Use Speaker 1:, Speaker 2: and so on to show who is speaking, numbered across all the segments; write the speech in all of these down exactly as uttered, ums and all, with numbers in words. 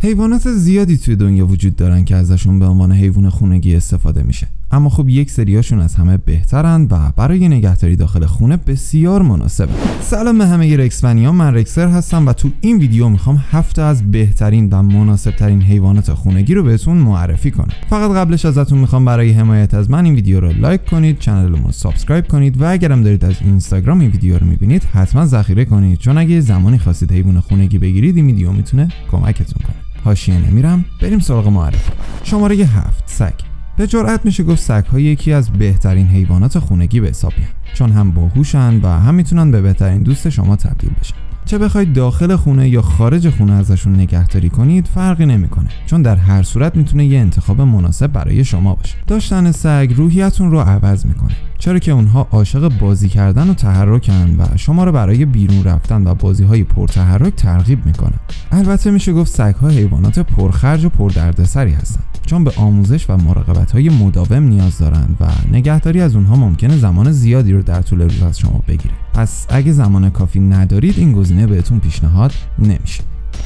Speaker 1: حیوانات زیادی توی دنیا وجود دارن که ازشون به عنوان حیوان خونگی استفاده میشه، اما خب یک سریاشون از همه بهترن و برای نگهداری داخل خونه بسیار مناسبه. سلام به همه رکس فنیان، من رکسر هستم و تو این ویدیو میخوام هفت از بهترین و مناسب ترین حیوانات خونگی رو بهتون معرفی کنم. فقط قبلش ازتون میخوام برای حمایت از من این ویدیو رو لایک کنید، کانالمون رو سابسکرایب کنید و اگرم دارید از اینستاگرام این ویدیو رو میبینید حتما ذخیره کنید، چون اگه زمانی خواستید حیوان خونگی بگیرید این ویدیو میتونه کمکتون کنه. حاشیه نمیرم، بریم سراغ معرفی. شماره هفت، سگ. به جرئت میشه گفت سگ‌ها یکی از بهترین حیوانات خونگی به حساب میان، چون هم باهوشن و هم میتونن به بهترین دوست شما تبدیل بشن. چه بخواید داخل خونه یا خارج خونه ازشون نگهداری کنید فرقی نمیکنه، چون در هر صورت میتونه یه انتخاب مناسب برای شما باشه. داشتن سگ روحیتون رو عوض میکنه، چرا که اونها عاشق بازی کردن و تحرکن و شما رو برای بیرون رفتن و بازی‌های پرتحرک ترغیب میکنن. البته میشه گفت سگ‌ها حیوانات پرخرج و پردردسری هستن، چون به آموزش و مراقبت‌های مداوم نیاز دارن و نگهداری از اونها ممکنه زمان زیادی رو در طول روز از شما بگیره. پس اگه زمان کافی ندارید این گزینه بهتون پیشنهاد نمیشه.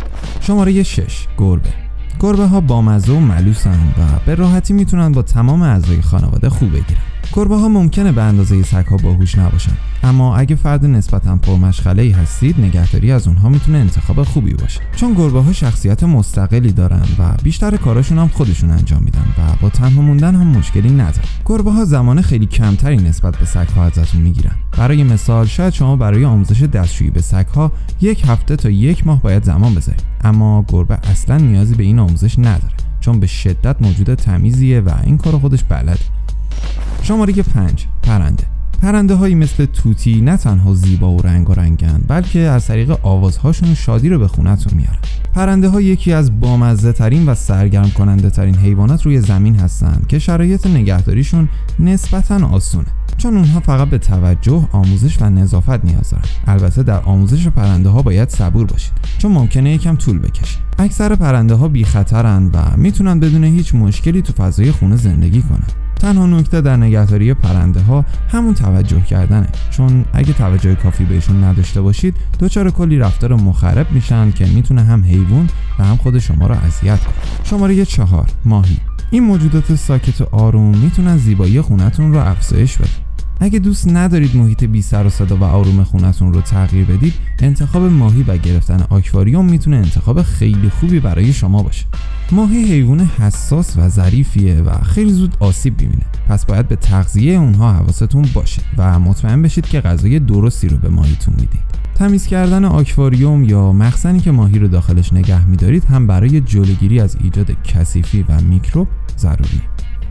Speaker 1: شماره شش، گربه. گربه ها بامزه و ملوسن و به راحتی میتونن با تمام اعضای خانواده خوب بگیرن. گربه ها ممکنه به اندازه سگ‌ها باهوش نباشن، اما اگه فرد نسبتاً پرمشغله‌ای هستید نگهداری از اونها میتونه انتخاب خوبی باشه، چون گربه ها شخصیت مستقلی دارن و بیشتر کاراشون هم خودشون انجام میدن و با تنها موندن هم مشکلی نداره. گربه ها زمان خیلی کمتری نسبت به سگ‌ها ازتون میگیرن. برای مثال شاید شما برای آموزش دستشویی به سگ‌ها یک هفته تا یک ماه باید زمان بذارید، اما گربه اصلاً نیازی به این آموزش نداره، چون به شدت موجود تمیزیه و این کارو خودش بلده. شماره پنج، پرنده. پرنده هایی مثل توتی نه تنها زیبا و رنگ و رنگن، بلکه از طریق آوازهاشون شادی رو به خونتون میارن. پرنده ها یکی از بامزه ترین و سرگرم کننده ترین حیوانات روی زمین هستند که شرایط نگهداریشون نسبتاً آسونه، چون اونها فقط به توجه، آموزش و نظافت نیاز دارن. البته در آموزش پرنده ها باید صبور باشید، چون ممکنه یکم طول بکشه. اکثر پرنده ها بی خطرن و میتونن بدون هیچ مشکلی تو فضای خونه زندگی کنن. تنها نکته در نگهداری پرنده ها همون توجه کردنه، چون اگه توجه کافی بهشون نداشته باشید دچار کلی رفتار مخرب میشن که میتونه هم حیوان و هم خود شما رو اذیت کنه. شماره چهار، ماهی. این موجودات ساکت و آروم میتونن زیبایی خونتون رو افزایش بدن. اگه دوست ندارید محیط بی سر و صدا و آروم خونتون رو تغییر بدید، انتخاب ماهی و گرفتن آکواریوم میتونه انتخاب خیلی خوبی برای شما باشه. ماهی حیوان حساس و ظریفیه و خیلی زود آسیب میبینه، پس باید به تغذیه اونها حواستون باشه و مطمئن بشید که غذای درستی رو به ماهیتون میدید. تمیز کردن آکواریوم یا مخزنی که ماهی رو داخلش نگه میدارید هم برای جلوگیری از ایجاد کثیفی و میکروب ضروریه.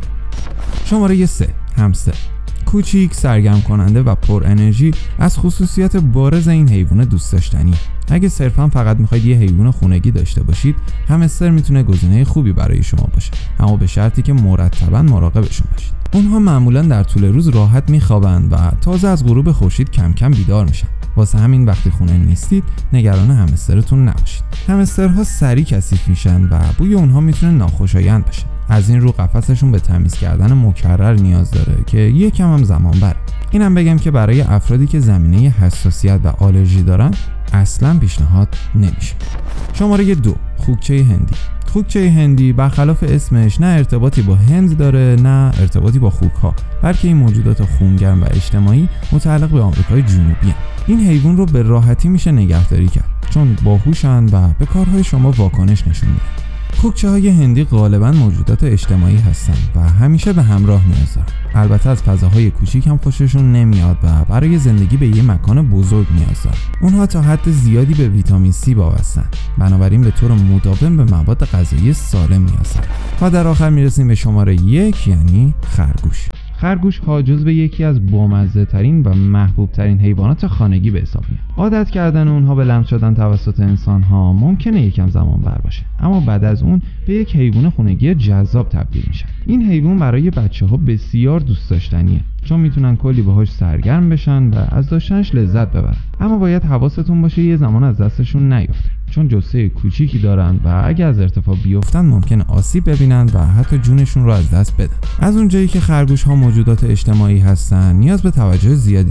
Speaker 1: شماره سه، همستر. کوچیک، سرگرم کننده و پر انرژی از خصوصیات بارز این حیوان دوست داشتنی. اگه صرفا فقط میخواید یه حیوان خونگی داشته باشید، همستر میتونه گزینه خوبی برای شما باشه، اما به شرطی که مرتباً مراقبشون باشید. اونها معمولاً در طول روز راحت میخوابن و تازه از غروب خورشید کم کم بیدار میشن. واسه همین وقتی خونه نیستید نگران همسترتون نباشید. همسترها سریع کثیف میشن و بوی اونها میتونه ناخوشایند باشه. از این رو قفسشون به تمیز کردن مکرر نیاز داره که یکم هم زمان بره. اینم بگم که برای افرادی که زمینه حساسیت و آلرژی دارن اصلا پیشنهاد نمیشه. شماره دو، خوکچه هندی. خوکچه هندی برخلاف اسمش نه ارتباطی با هند داره نه ارتباطی با خوک‌ها، بلکه این موجودات خونگرم و اجتماعی متعلق به آمریکای جنوبی هستند. این حیوان رو به راحتی میشه نگهداری کرد، چون باهوشن و به کارهای شما واکنش نشون میدن. خوکچه های هندی غالبا موجودات اجتماعی هستن و همیشه به همراه نیاز دارن. البته از فضاهای کوچیک هم خوششون نمیاد و برای زندگی به یه مکان بزرگ نیاز دارن. اونها تا حد زیادی به ویتامین سی وابستن، بنابراین به طور مداوم به مواد غذایی سالم نیاز دارن. و در آخر میرسیم به شماره یک، یعنی خرگوش. خرگوش ها جزو یکی از بامزه ترین و محبوب ترین حیوانات خانگی به حساب میاد. عادت کردن اونها به لمس شدن توسط انسان ها ممکنه یکم زمان بر باشه، اما بعد از اون به یک حیوان خونگی جذاب تبدیل میشن. این حیوان برای بچه‌ها بسیار دوست داشتنیه، چون میتونن کلی باهاش سرگرم بشن و از داشتنش لذت ببرن. اما باید حواستون باشه یه زمان از دستشون نیفته، چون جثه کوچیکی دارن و اگه از ارتفاع بیفتن ممکنه آسیب ببینن و حتی جونشون رو از دست بدن. از اونجایی که خرگوش ها موجودات اجتماعی هستن نیاز به توجه زیادی دارن.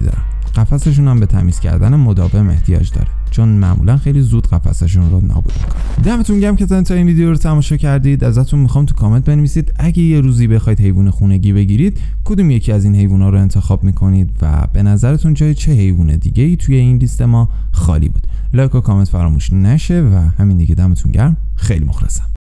Speaker 1: قفسشون هم به تمیز کردن مداوم احتیاج داره، چون معمولا خیلی زود قفسشون رو نابود میکنه. دمتون گرم که تا این ویدیو رو تماشا کردید. ازتون میخوام تو کامنت بنویسید اگه یه روزی بخواید حیوان خونگی بگیرید کدوم یکی از این حیونا رو انتخاب میکنید و به نظرتون جای چه حیوان دیگه ای توی این لیست ما خالی بود. لایک و کامنت فراموش نشه و همین دیگه. دمتون گرم، خیلی مخلصم.